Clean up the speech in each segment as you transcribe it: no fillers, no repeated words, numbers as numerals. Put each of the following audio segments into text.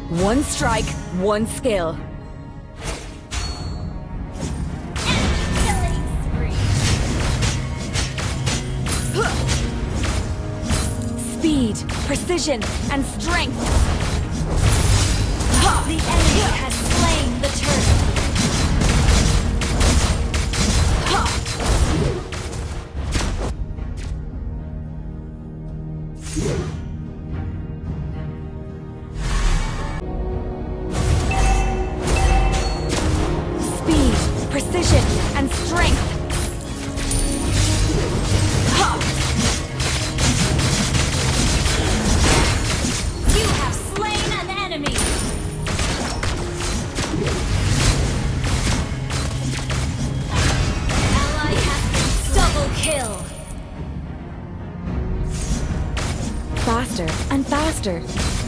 One strike, one skill. Killing spree. Speed, precision, and strength. The enemy has slain the turtle. Speed, precision, and strength. You have slain an enemy. Ally has been double kill. Faster and faster.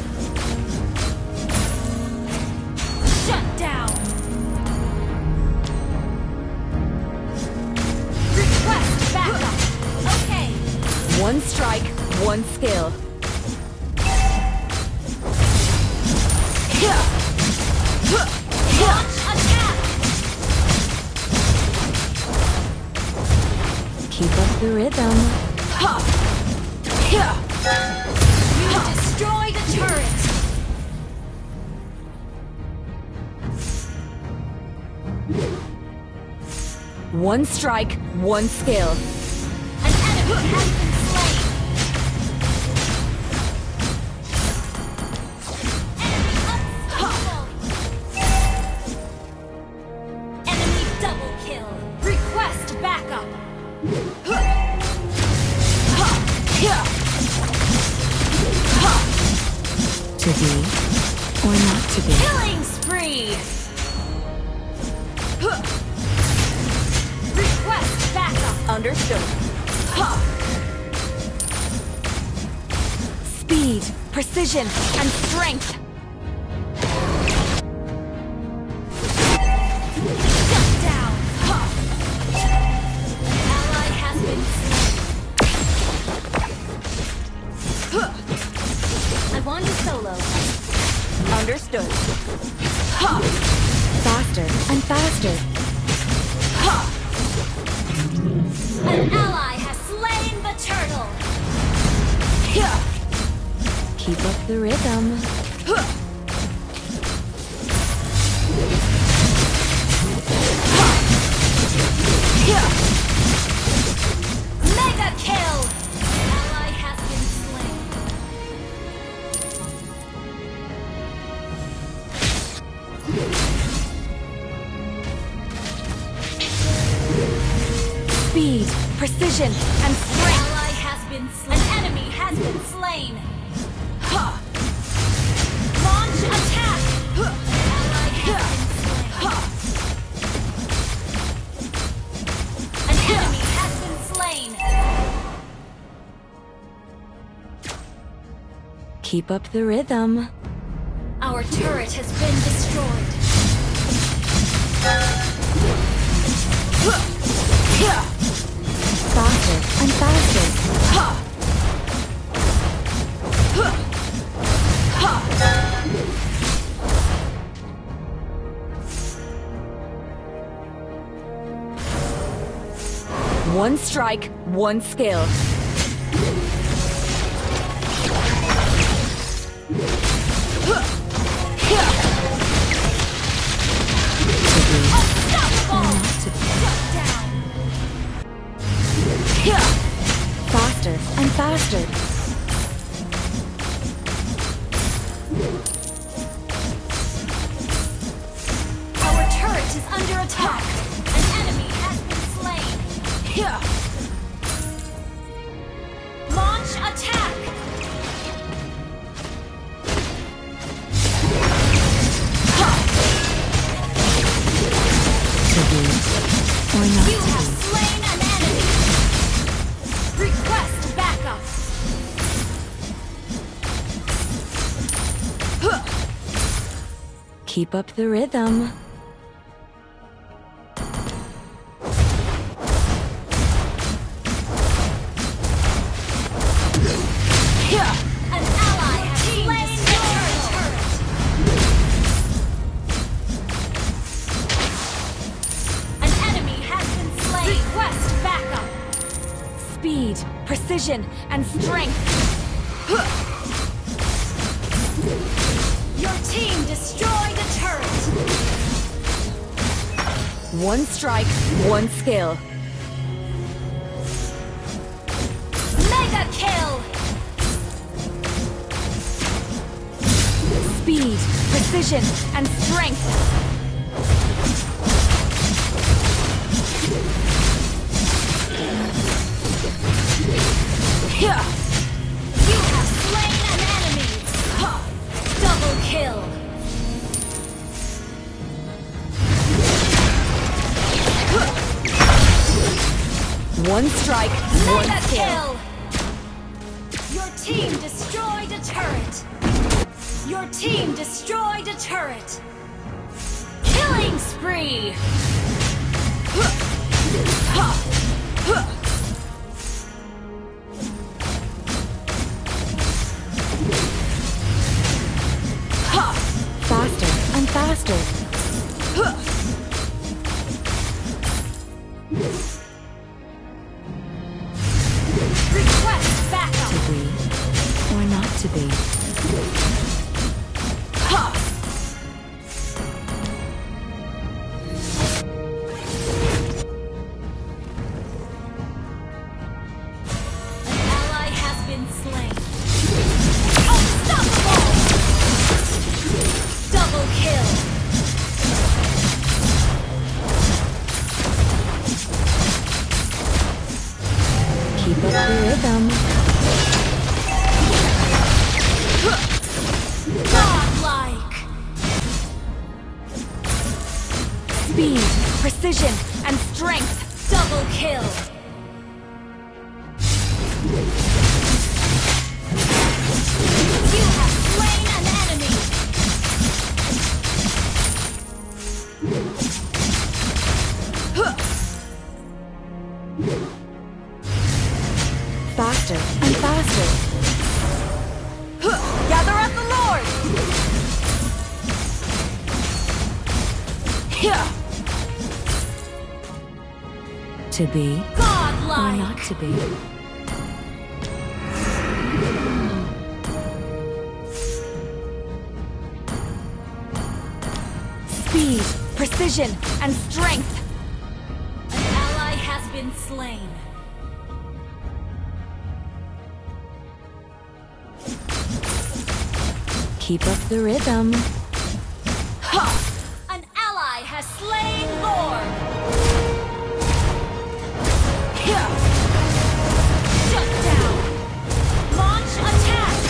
Shut down. Request backup. Okay. One strike, one skill. Launch attack. Keep up the rhythm. You destroy the turret. One strike, one skill. An enemy has been slain. Enemy unstoppable. Enemy double kill. Request backup. To be or not to be. Killing spree. Request backup. Understood. Speed, precision, and strength. Shut down. Ally has been slain. I want you solo. Understood. Faster and faster. An ally has slain the turtle. Keep up the rhythm. Mega kill. Ally has been slain. Speed, precision, and strength. Ally has been slain. An enemy has been slain. Launch attack. Ally has been slain. An enemy has been slain. Keep up the rhythm. Our turret has been destroyed. Faster and faster. One strike, one skill. Unstoppable. Shut down. Faster and faster. Our turret is under attack. An enemy has been slain. Launch attack. To be or not You to have be. slain an enemy. Request backup. Keep up the rhythm. An ally has slain the turret. precision, and strength. Your team destroyed a turret. One strike, one skill. Mega kill. Speed, precision, and strength. You have slain an enemy. Double kill. One strike, one Mega skill. kill. Your team destroyed a turret. Your team destroyed a turret. Killing spree. Faster and faster. Request backup. To be or not to be. An ally has been slain. Unstoppable! Double kill. Keep up the rhythm. Godlike. Speed, precision, and strength. Double kill. You have slain an enemy. Faster and faster. Gather at the Lord! To be or Godlike. not to be. Speed, precision, and strength. An ally has been slain. Keep up the rhythm. An ally has slain Lord. Shut down. Launch attack.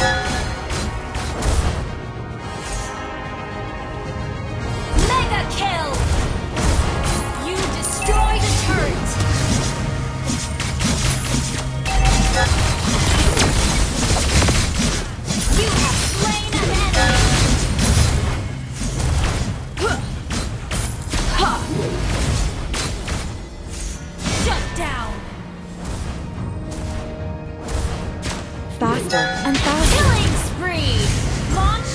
Mega kill. You destroyed a turret. You have slain an enemy. Shut down. Faster and faster. Killing spree. Launch.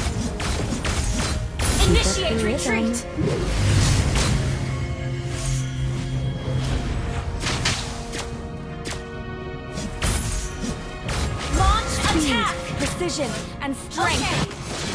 Keep Initiate up the rhythm. retreat. Launch Speed, attack. precision, and strength. Okay.